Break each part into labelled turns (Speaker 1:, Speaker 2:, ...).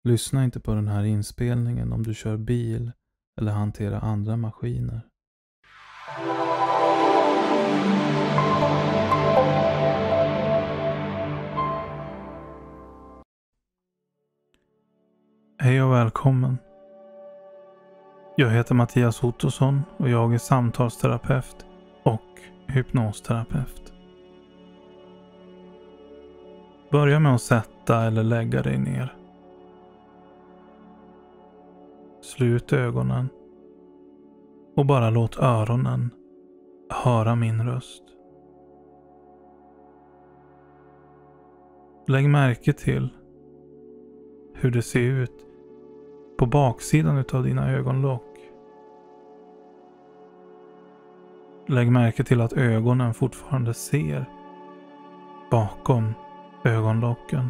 Speaker 1: Lyssna inte på den här inspelningen om du kör bil eller hanterar andra maskiner. Hej och välkommen. Jag heter Mattias Ottosson och jag är samtalsterapeut och hypnosterapeut. Börja med att sätta eller lägga dig ner. Slut ögonen och bara låt öronen höra min röst. Lägg märke till hur det ser ut på baksidan utav dina ögonlock. Lägg märke till att ögonen fortfarande ser bakom ögonlocken.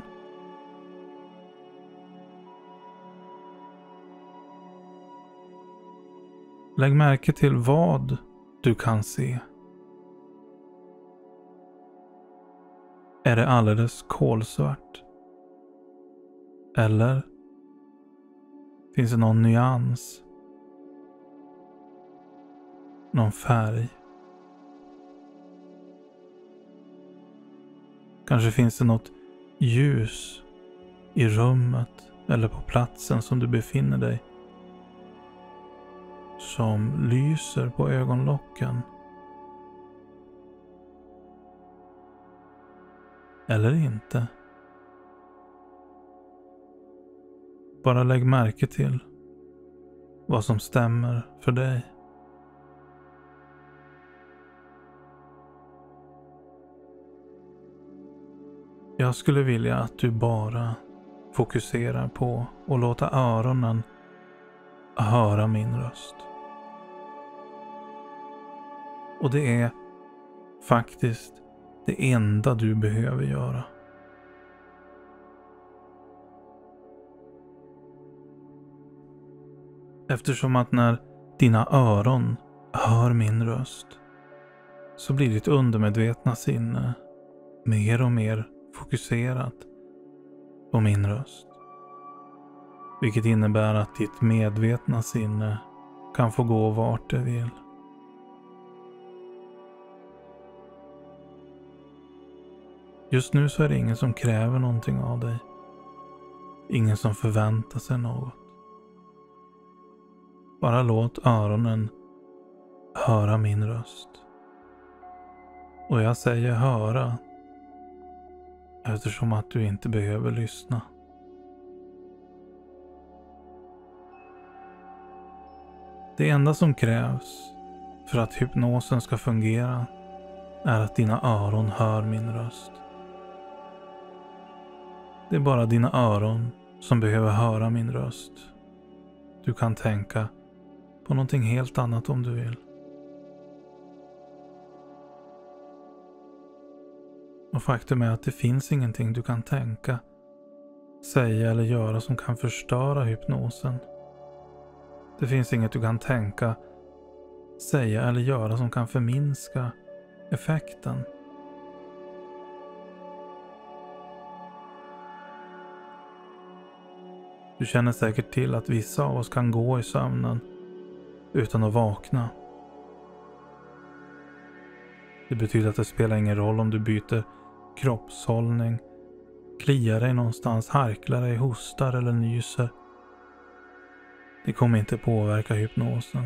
Speaker 1: Lägg märke till vad du kan se. Är det alldeles kolsvart? Eller finns det någon nyans? Någon färg? Kanske finns det något ljus i rummet eller på platsen som du befinner dig som lyser på ögonlocken. Eller inte. Bara lägg märke till vad som stämmer för dig. Jag skulle vilja att du bara fokuserar på att låta öronen höra min röst. Och det är faktiskt det enda du behöver göra. Eftersom att när dina öron hör min röst så blir ditt undermedvetna sinne mer och mer fokuserat på min röst. Vilket innebär att ditt medvetna sinne kan få gå vart det vill. Just nu så är det ingen som kräver någonting av dig. Ingen som förväntar sig något. Bara låt öronen höra min röst. Och jag säger höra eftersom att du inte behöver lyssna. Det enda som krävs för att hypnosen ska fungera är att dina öron hör min röst. Det är bara dina öron som behöver höra min röst. Du kan tänka på någonting helt annat om du vill. Och faktum är att det finns ingenting du kan tänka, säga eller göra som kan förstöra hypnosen. Det finns inget du kan tänka, säga eller göra som kan förminska effekten. Du känner säkert till att vissa av oss kan gå i sömnen utan att vakna. Det betyder att det spelar ingen roll om du byter kroppshållning, kliar dig någonstans, harklar dig, hostar eller nyser. Det kommer inte påverka hypnosen.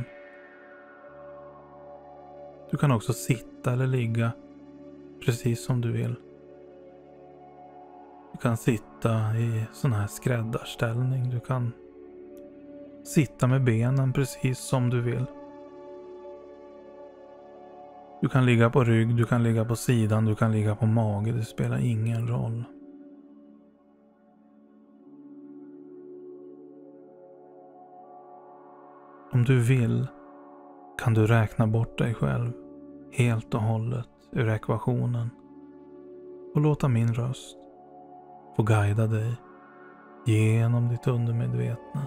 Speaker 1: Du kan också sitta eller ligga precis som du vill. Du kan sitta i sån här skräddarställning. Du kan sitta med benen precis som du vill. Du kan ligga på rygg, du kan ligga på sidan, du kan ligga på mage. Det spelar ingen roll. Om du vill kan du räkna bort dig själv helt och hållet ur ekvationen och låta min röst få guida dig genom ditt undermedvetna.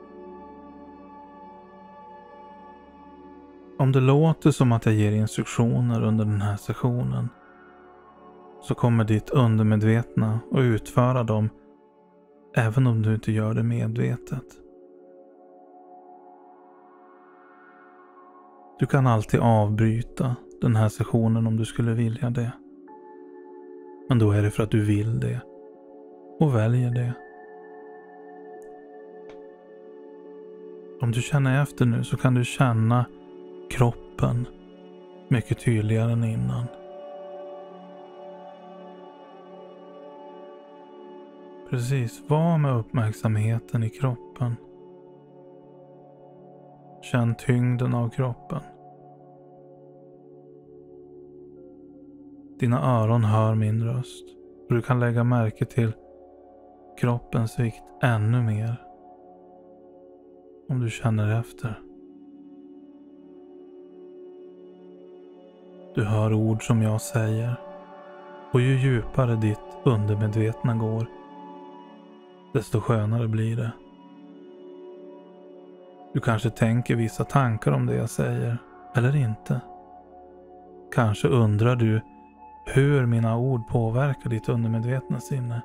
Speaker 1: Om det låter som att jag ger instruktioner under den här sessionen så kommer ditt undermedvetna att utföra dem även om du inte gör det medvetet. Du kan alltid avbryta den här sessionen om du skulle vilja det. Men då är det för att du vill det och väljer det. Om du känner efter nu så kan du känna kroppen mycket tydligare än innan. Precis, var med uppmärksamheten i kroppen. Känn tyngden av kroppen. Dina öron hör min röst och du kan lägga märke till kroppens vikt ännu mer om du känner efter. Du hör ord som jag säger och ju djupare ditt undermedvetna går, desto skönare blir det. Du kanske tänker vissa tankar om det jag säger, eller inte. Kanske undrar du hur mina ord påverkar ditt undermedvetna sinne.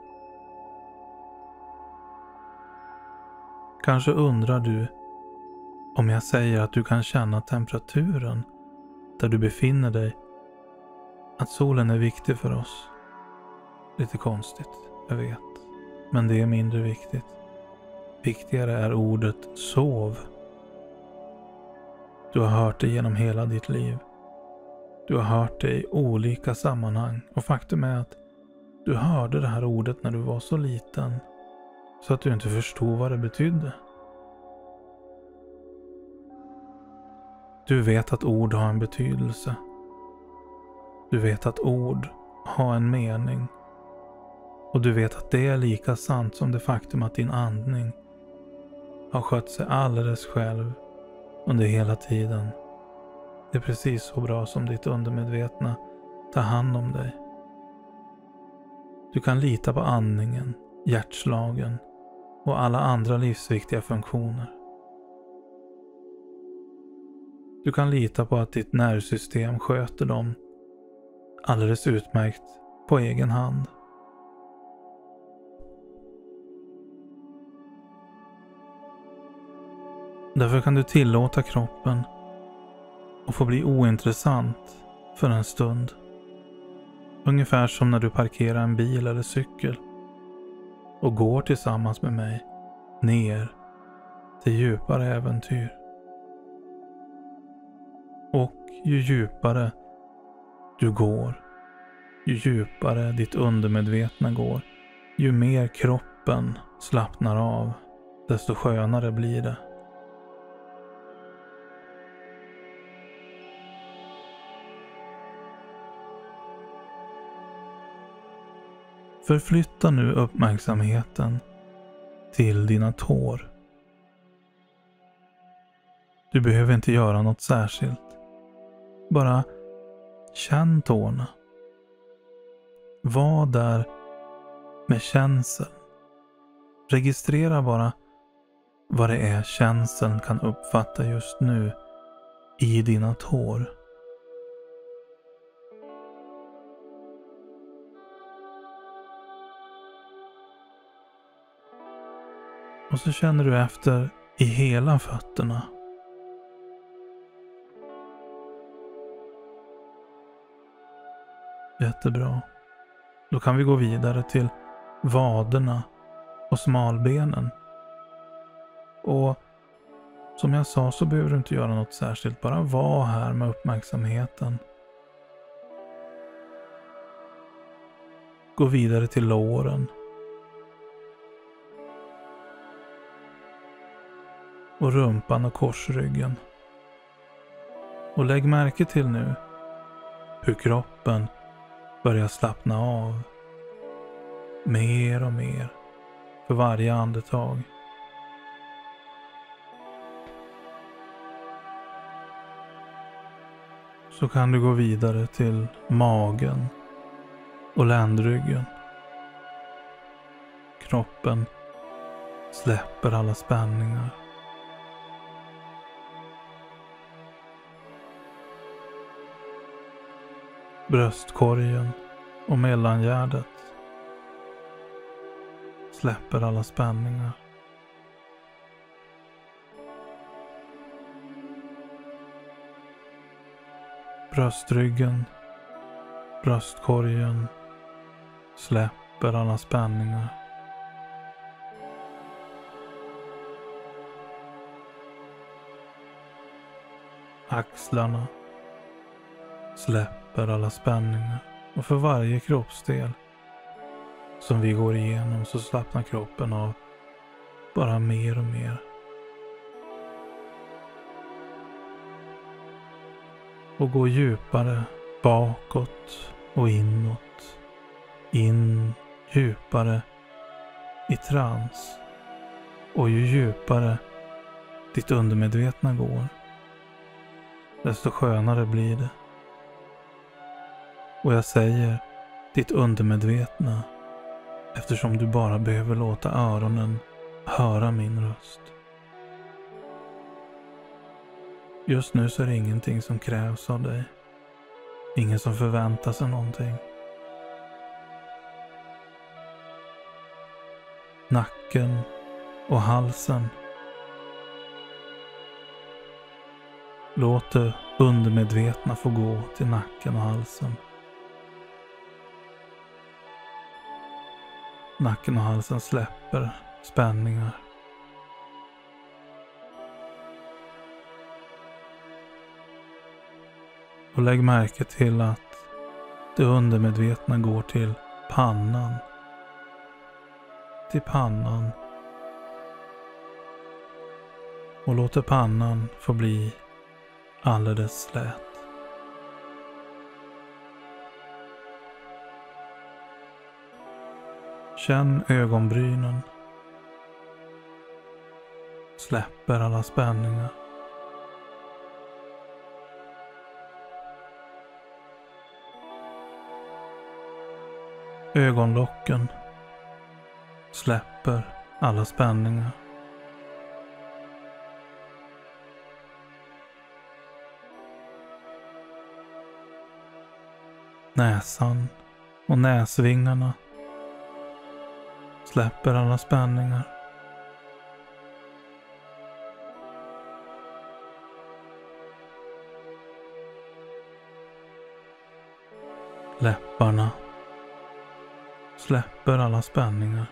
Speaker 1: Kanske undrar du om jag säger att du kan känna temperaturen där du befinner dig, att solen är viktig för oss. Lite konstigt, jag vet. Men det är mindre viktigt. Viktigare är ordet sov. Du har hört det genom hela ditt liv. Du har hört det i olika sammanhang. Och faktum är att du hörde det här ordet när du var så liten så att du inte förstod vad det betydde. Du vet att ord har en betydelse. Du vet att ord har en mening. Och du vet att det är lika sant som det faktum att din andning har skött sig alldeles själv under hela tiden. Det är precis så bra som ditt undermedvetna tar hand om dig. Du kan lita på andningen, hjärtslagen och alla andra livsviktiga funktioner. Du kan lita på att ditt nervsystem sköter dem alldeles utmärkt på egen hand. Därför kan du tillåta kroppen att få bli ointressant för en stund. Ungefär som när du parkerar en bil eller cykel och går tillsammans med mig ner till djupare äventyr. Och ju djupare du går, ju djupare ditt undermedvetna går, ju mer kroppen slappnar av, desto skönare blir det. Förflytta nu uppmärksamheten till dina tår. Du behöver inte göra något särskilt. Bara känn tårna. Var där med känsel. Registrera bara vad det är känseln kan uppfatta just nu i dina tår. Och så känner du efter i hela fötterna. Jättebra. Då kan vi gå vidare till vaderna och smalbenen. Och som jag sa så behöver du inte göra något särskilt. Bara vara här med uppmärksamheten. Gå vidare till låren. Och rumpan och korsryggen. Och lägg märke till nu hur kroppen börjar slappna av mer och mer för varje andetag. Så kan du gå vidare till magen och ländryggen. Kroppen släpper alla spänningar. Bröstkorgen och mellangärdet släpper alla spänningar. Bröstryggen, bröstkorgen släpper alla spänningar. Axlarna släpper alla spänningar, och för varje kroppsdel som vi går igenom så slappnar kroppen av bara mer och mer. Och går djupare bakåt och inåt. In djupare i trans. Och ju djupare ditt undermedvetna går, desto skönare blir det. Och jag säger ditt undermedvetna eftersom du bara behöver låta öronen höra min röst. Just nu så är det ingenting som krävs av dig. Ingen som förväntar sig någonting. Nacken och halsen. Låt det undermedvetna få gå till nacken och halsen. Nacken och halsen släpper spänningar. Och lägg märke till att det undermedvetna går till pannan. Till pannan. Och låter pannan få bli alldeles slät. Känn ögonbrynen. Släpper alla spänningar. Ögonlocken släpper alla spänningar. Näsan och näsvingarna släpper alla spänningar. Läpparna släpper alla spänningar.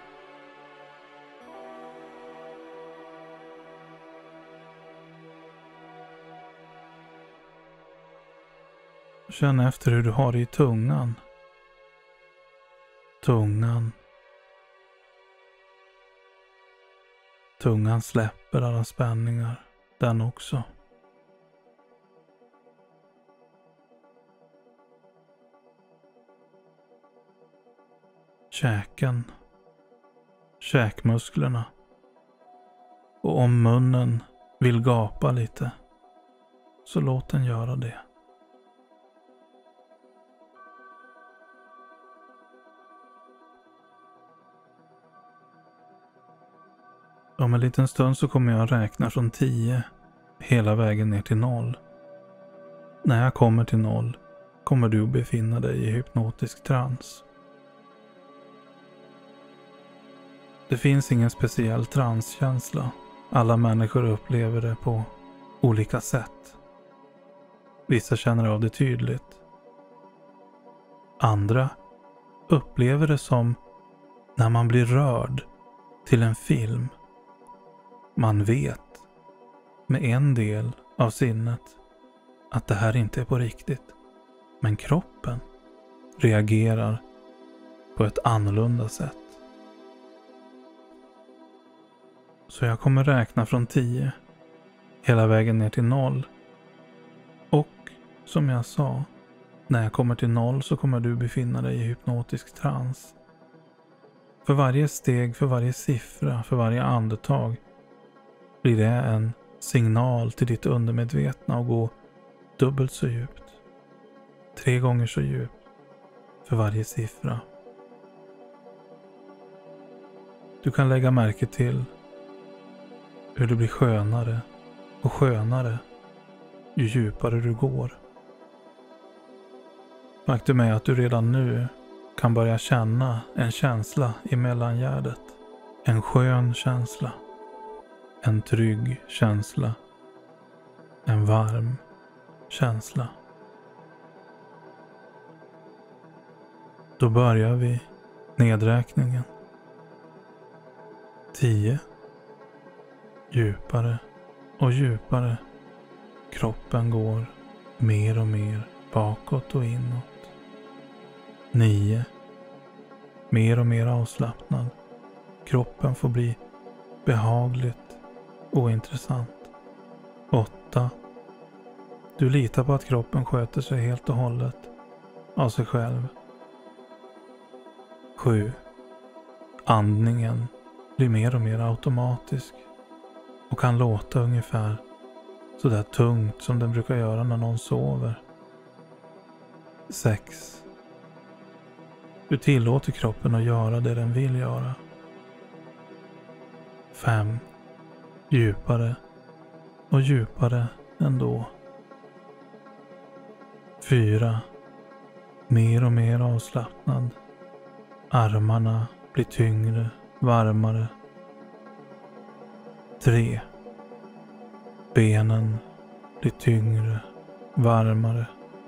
Speaker 1: Känn efter hur du har det i tungan. Tungan släpper alla spänningar, den också. Käken, käkmusklerna. Och om munnen vill gapa lite, så låt den göra det. Om en liten stund så kommer jag räkna från 10 hela vägen ner till 0. När jag kommer till 0 kommer du befinna dig i hypnotisk trans. Det finns ingen speciell transkänsla. Alla människor upplever det på olika sätt. Vissa känner av det tydligt. Andra upplever det som när man blir rörd till en film. Man vet med en del av sinnet att det här inte är på riktigt. Men kroppen reagerar på ett annorlunda sätt. Så jag kommer räkna från 10 hela vägen ner till 0. Och som jag sa, när jag kommer till 0 så kommer du befinna dig i hypnotisk trans. För varje steg, för varje siffra, för varje andetag blir det en signal till ditt undermedvetna att gå dubbelt så djupt. 3 gånger så djupt för varje siffra. Du kan lägga märke till hur det blir skönare och skönare ju djupare du går. Faktum är att du redan nu kan börja känna en känsla i mellangärdet. En skön känsla. En trygg känsla. En varm känsla. Då börjar vi nedräkningen. 10. Djupare och djupare. Kroppen går mer och mer bakåt och inåt. 9. Mer och mer avslappnad. Kroppen får bli behagligt ointressant. 8. Du litar på att kroppen sköter sig helt och hållet av sig själv. 7. Andningen blir mer och mer automatisk och kan låta ungefär så där tungt som den brukar göra när någon sover. 6. Du tillåter kroppen att göra det den vill göra. 5. Djupare och djupare ändå. 4. Mer och mer avslappnad. Armarna blir tyngre, varmare. 3. Benen blir tyngre, varmare.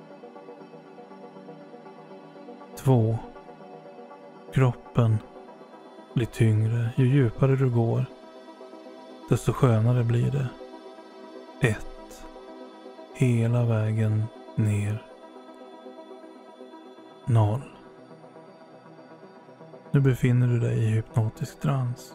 Speaker 1: 2. Kroppen blir tyngre. Ju djupare du går, desto skönare blir det. 1. Hela vägen ner. 0. Nu befinner du dig i hypnotisk trans.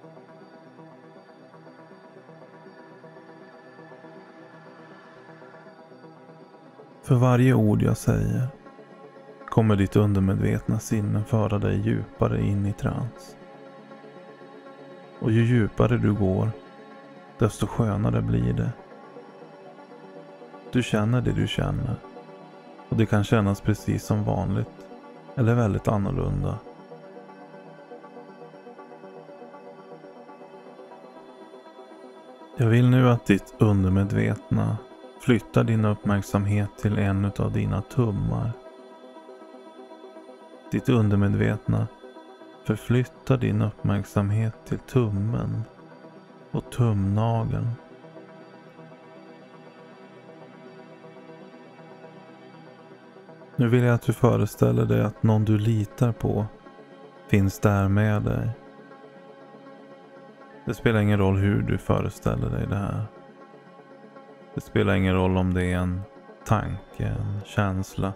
Speaker 1: För varje ord jag säger kommer ditt undermedvetna sinne föra dig djupare in i trans. Och ju djupare du går, desto skönare blir det. Du känner det du känner. Och det kan kännas precis som vanligt. Eller väldigt annorlunda. Jag vill nu att ditt undermedvetna flyttar din uppmärksamhet till en av dina tummar. Ditt undermedvetna förflyttar din uppmärksamhet till tummen och tumnageln. Nu vill jag att du föreställer dig att någon du litar på finns där med dig. Det spelar ingen roll hur du föreställer dig det här. Det spelar ingen roll om det är en tanke, en känsla,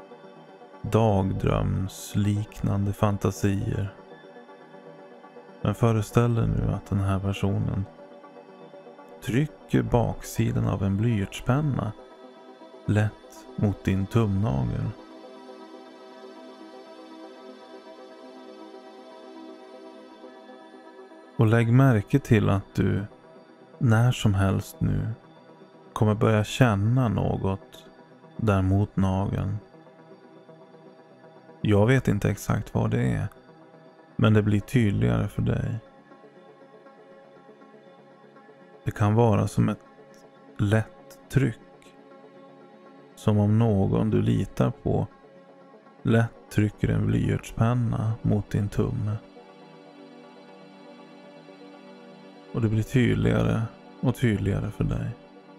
Speaker 1: dagdrömsliknande fantasier. Men föreställ dig nu att den här personen trycker baksidan av en blyertspenna lätt mot din tumnagel. Och lägg märke till att du när som helst nu kommer börja känna något där mot nageln. Jag vet inte exakt vad det är, men det blir tydligare för dig. Det kan vara som ett lätt tryck. Som om någon du litar på lätt trycker en blyertspenna mot din tumme. Och det blir tydligare och tydligare för dig.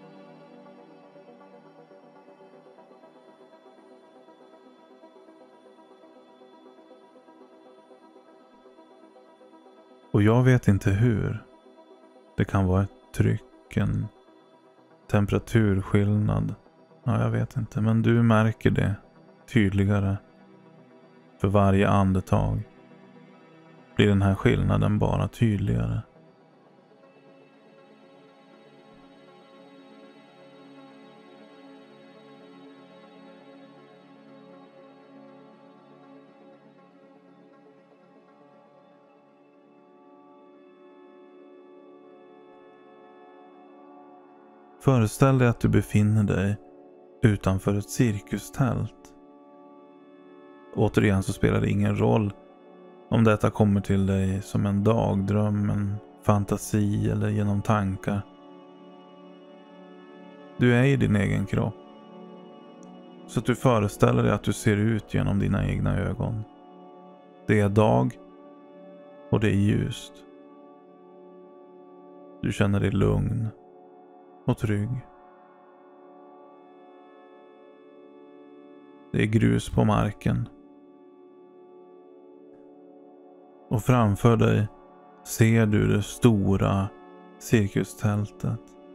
Speaker 1: Och jag vet inte hur. Det kan vara ett tryck, en temperaturskillnad. Ja, jag vet inte. Men du märker det tydligare. För varje andetag blir den här skillnaden bara tydligare. Föreställ dig att du befinner dig utanför ett cirkustält. Återigen så spelar det ingen roll om detta kommer till dig som en dagdröm, en fantasi eller genom tankar. Du är i din egen kropp. Så att du föreställer dig att du ser ut genom dina egna ögon. Det är dag och det är ljust. Du känner dig lugn och trygg. Det är grus på marken. Och framför dig ser du det stora cirkustältet.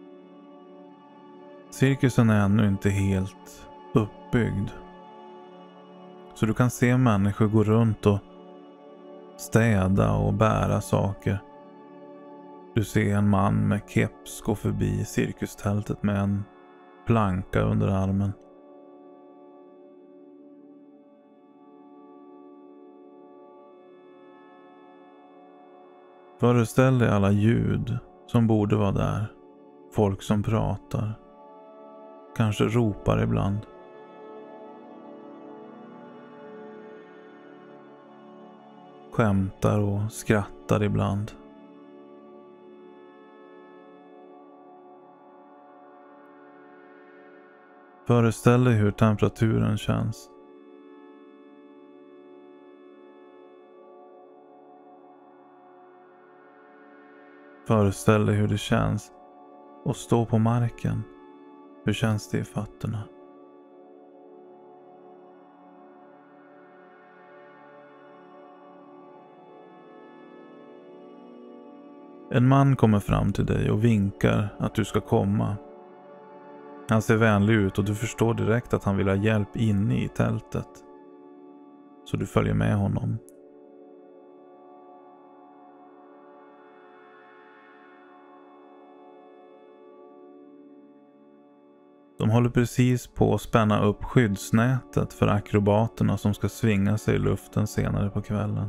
Speaker 1: Cirkusen är ännu inte helt uppbyggd. Så du kan se människor gå runt och städa och bära saker. Du ser en man med keps gå förbi cirkustältet med en planka under armen. Föreställ dig alla ljud som borde vara där. Folk som pratar. Kanske ropar ibland. Skämtar och skrattar ibland. Föreställ dig hur temperaturen känns. Föreställ dig hur det känns att stå på marken. Hur känns det i fötterna? En man kommer fram till dig och vinkar att du ska komma. Han ser vänlig ut och du förstår direkt att han vill ha hjälp inne i tältet. Så du följer med honom. De håller precis på att spänna upp skyddsnätet för akrobaterna som ska svinga sig i luften senare på kvällen.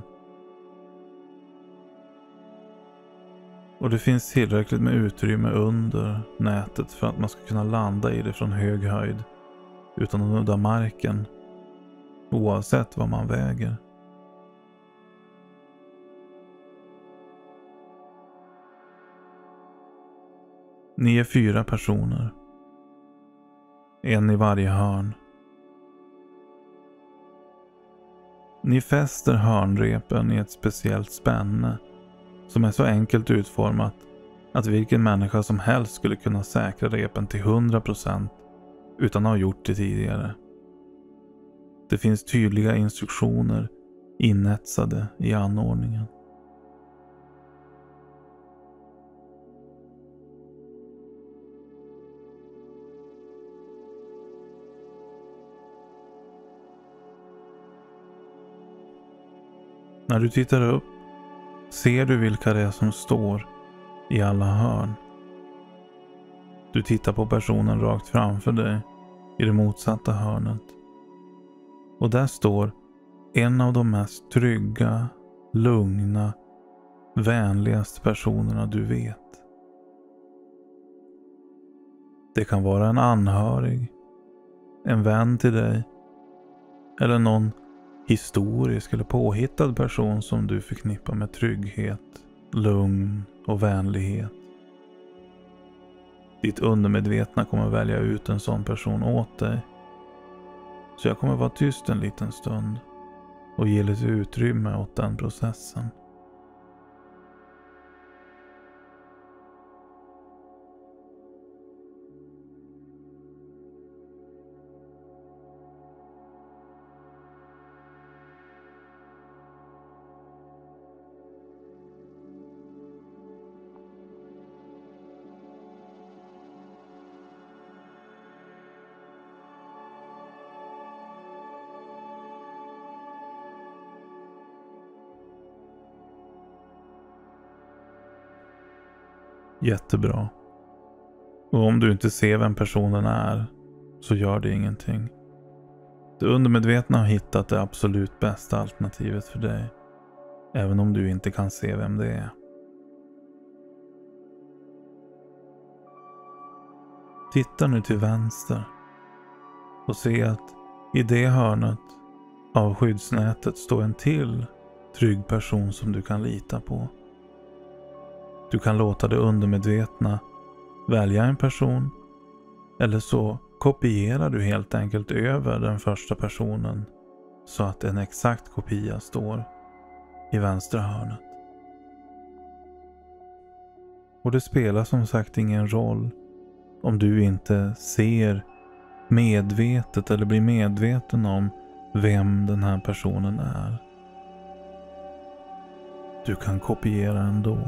Speaker 1: Och det finns tillräckligt med utrymme under nätet för att man ska kunna landa i det från hög höjd utan att nudda marken, oavsett vad man väger. Ni är 4 personer. En i varje hörn. Ni fäster hörnrepen i ett speciellt spänne som är så enkelt utformat att vilken människa som helst skulle kunna säkra repen till 100% utan att ha gjort det tidigare. Det finns tydliga instruktioner inetsade i anordningen. När du tittar upp ser du vilka det är som står i alla hörn. Du tittar på personen rakt framför dig i det motsatta hörnet. Och där står en av de mest trygga, lugna, vänligaste personerna du vet. Det kan vara en anhörig, en vän till dig eller någon historisk eller påhittad person som du förknippar med trygghet, lugn och vänlighet. Ditt undermedvetna kommer välja ut en sån person åt dig. Så jag kommer vara tyst en liten stund och ge lite utrymme åt den processen. Jättebra. Och om du inte ser vem personen är så gör det ingenting. Det undermedvetna har hittat det absolut bästa alternativet för dig. Även om du inte kan se vem det är. Titta nu till vänster och se att i det hörnet av skyddsnätet står en till trygg person som du kan lita på. Du kan låta det undermedvetna välja en person eller så kopierar du helt enkelt över den första personen så att en exakt kopia står i vänstra hörnet. Och det spelar som sagt ingen roll om du inte ser medvetet eller blir medveten om vem den här personen är. Du kan kopiera ändå.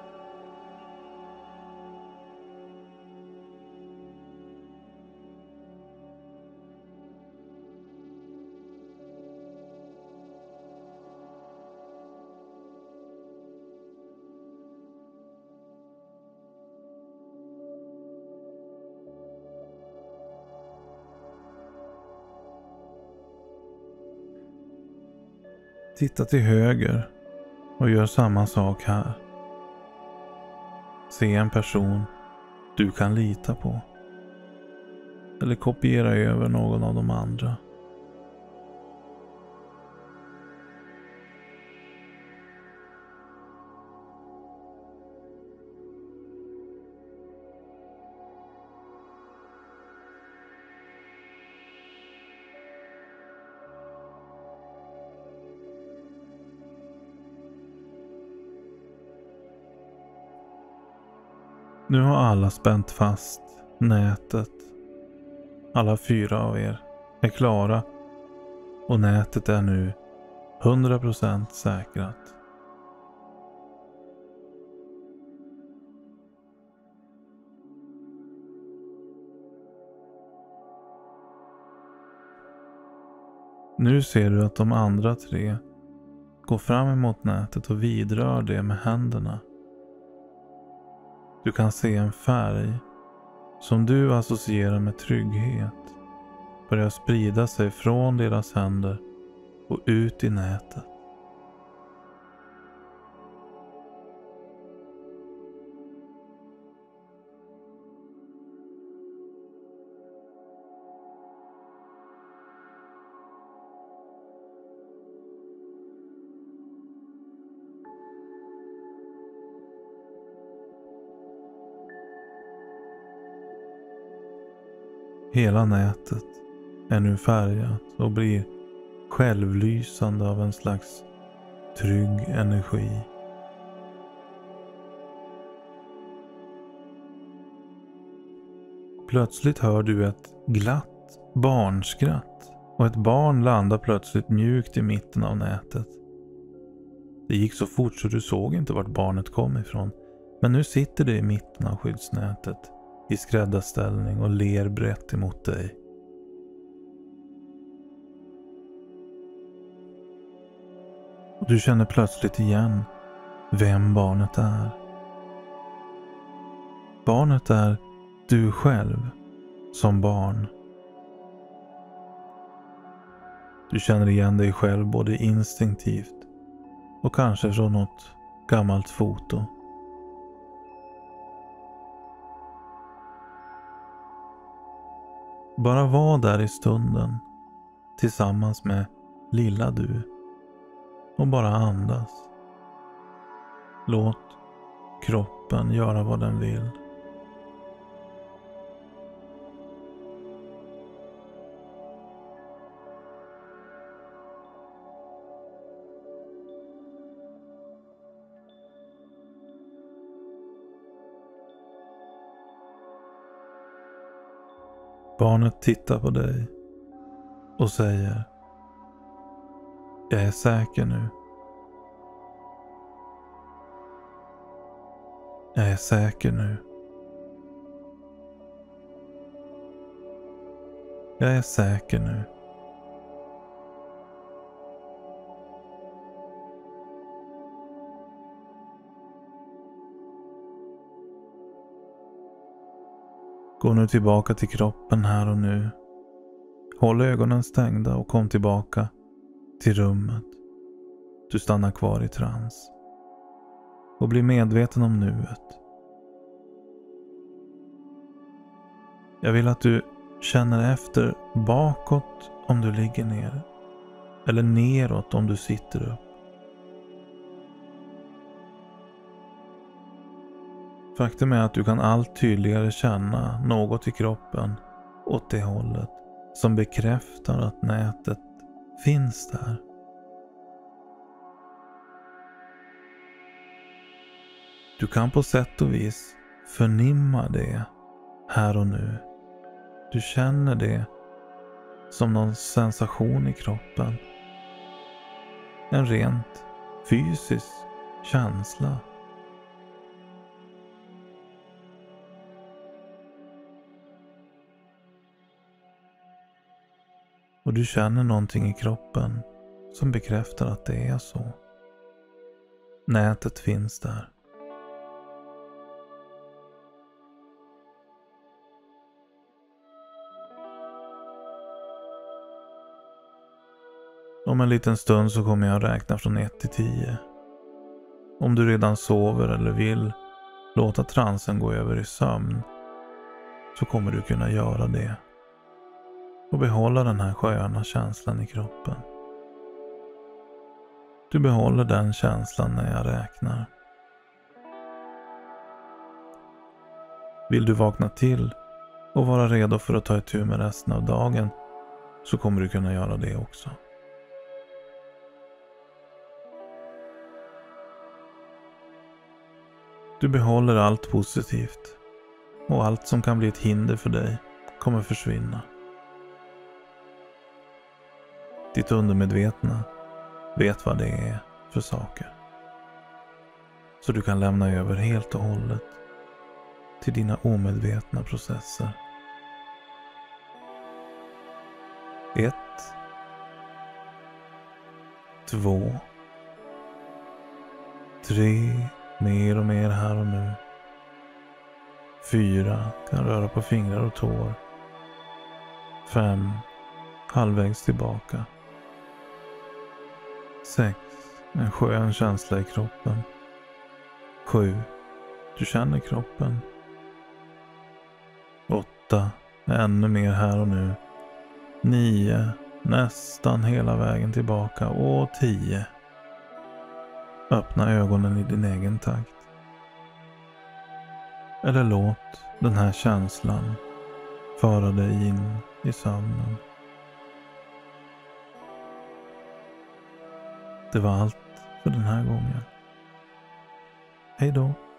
Speaker 1: Titta till höger och gör samma sak här. Se en person du kan lita på. Eller kopiera över någon av de andra. Nu har alla spänt fast nätet. Alla 4 av er är klara och nätet är nu 100% säkrat. Nu ser du att de andra 3 går fram emot nätet och vidrör det med händerna. Du kan se en färg som du associerar med trygghet börja sprida sig från deras händer och ut i nätet. Hela nätet är nu färgat och blir självlysande av en slags trygg energi. Plötsligt hör du ett glatt barnskratt och ett barn landar plötsligt mjukt i mitten av nätet. Det gick så fort så du såg inte vart barnet kom ifrån, men nu sitter det i mitten av skyddsnätet i skräddarställning och ler brett emot dig. Och du känner plötsligt igen vem barnet är. Barnet är du själv som barn. Du känner igen dig själv både instinktivt och kanske från något gammalt foto. Bara var där i stunden tillsammans med lilla du och bara andas. Låt kroppen göra vad den vill. Barnet tittar på dig och säger: jag är säker nu. Jag är säker nu. Jag är säker nu. Gå nu tillbaka till kroppen här och nu. Håll ögonen stängda och kom tillbaka till rummet. Du stannar kvar i trans. Och bli medveten om nuet. Jag vill att du känner efter bakåt om du ligger ner. Eller neråt om du sitter upp. Faktum är att du kan allt tydligare känna något i kroppen åt det hållet som bekräftar att nätet finns där. Du kan på sätt och vis förnimma det här och nu. Du känner det som någon sensation i kroppen. En rent fysisk känsla. Och du känner någonting i kroppen som bekräftar att det är så. Nätet finns där. Om en liten stund så kommer jag räkna från 1 till 10. Om du redan sover eller vill låta transen gå över i sömn så kommer du kunna göra det. Och behålla den här sköna känslan i kroppen. Du behåller den känslan när jag räknar. Vill du vakna till och vara redo för att ta itu med resten av dagen så kommer du kunna göra det också. Du behåller allt positivt och allt som kan bli ett hinder för dig kommer försvinna. Ditt undermedvetna vet vad det är för saker. Så du kan lämna över helt och hållet till dina omedvetna processer. 1, 2, 3, mer och mer här och nu. 4, kan röra på fingrar och tår. 5, halvvägs tillbaka. 6, en skön känsla i kroppen. 7, du känner kroppen. 8, ännu mer här och nu. 9, nästan hela vägen tillbaka. Och 10, öppna ögonen i din egen takt. Eller låt den här känslan föra dig in i sömnen. Det var allt för den här gången. Hej då.